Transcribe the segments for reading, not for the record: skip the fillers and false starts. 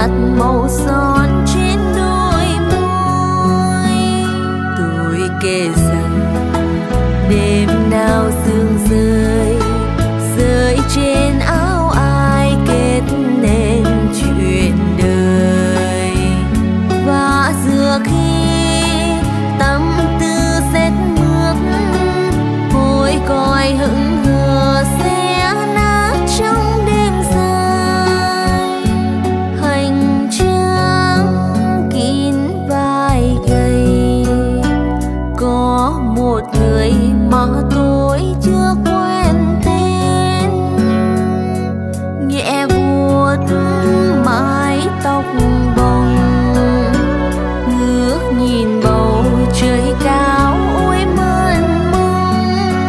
nhạt màu son trên đôi môi. Tôi kể rằng đêm nào sương rơi rơi trên áo ai kết nên chuyện đời. Và giữa khi tâm tư rét mướt hồi còi hững hờ sẽ nát trong đêm dài. Hành trang kín vai gầy có một người mà tôi chưa quen tên, nhẹ vuốt mái tóc bồng, ngước nhìn bầu trời cao ôi mênh mông.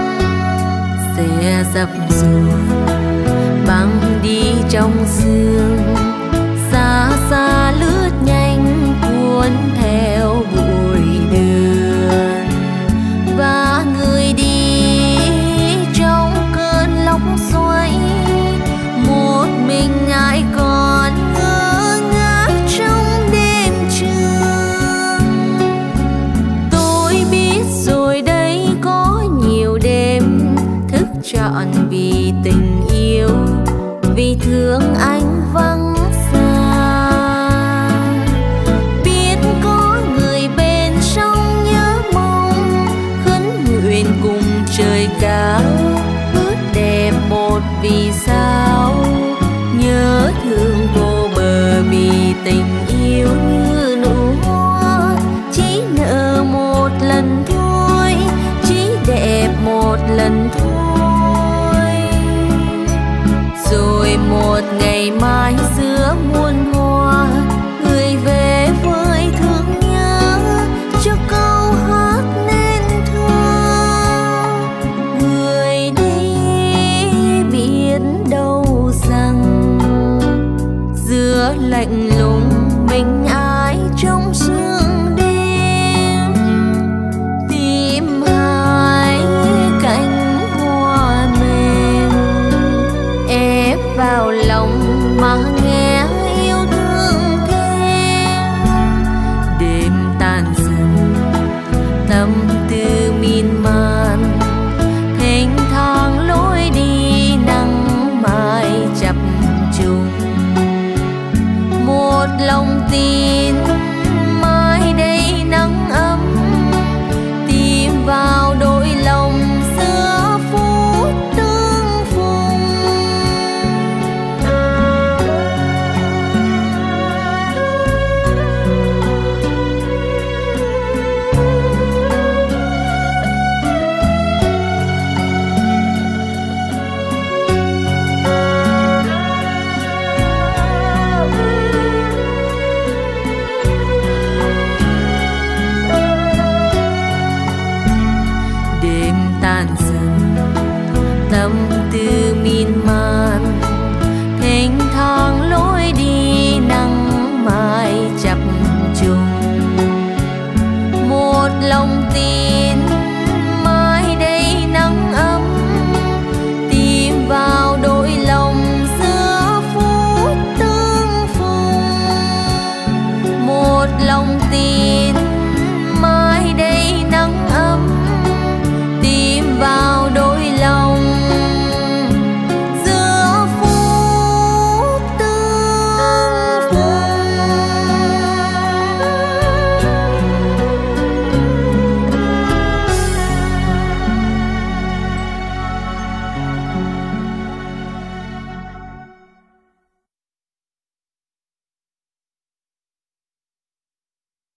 Xe dập dùn băng đi trong sương, xa xa lướt nhanh cuốn theo bụi đường. Và người đi trong cơn lốc xoáy, một mình ai còn ngơ ngác trong đêm trường. Tôi biết rồi đây có nhiều đêm thức trọn vì tình yêu, vì thương anh vắng xa. Biết có người bên trong nhớ mong, khấn nguyện cùng trời cao ước đẹp một vì sao. Nhớ thương vô bờ vì tình yêu như nụ hoa, chỉ nở một lần thôi, chỉ đẹp một lần thôi. Rồi một ngày mai giữa muôn hoa, người về với thương nhớ cho câu hát nên thơ. Người đi biết đâu rằng giữa lạnh lùng mình ai trong sương đêm, tìm hai cánh hoa mềm ép vào lòng mà nghe yêu thương thêm. Đêm tan dần tâm tư miên man, thênh thang lối đi nắng mai chập trùng. Một lòng tin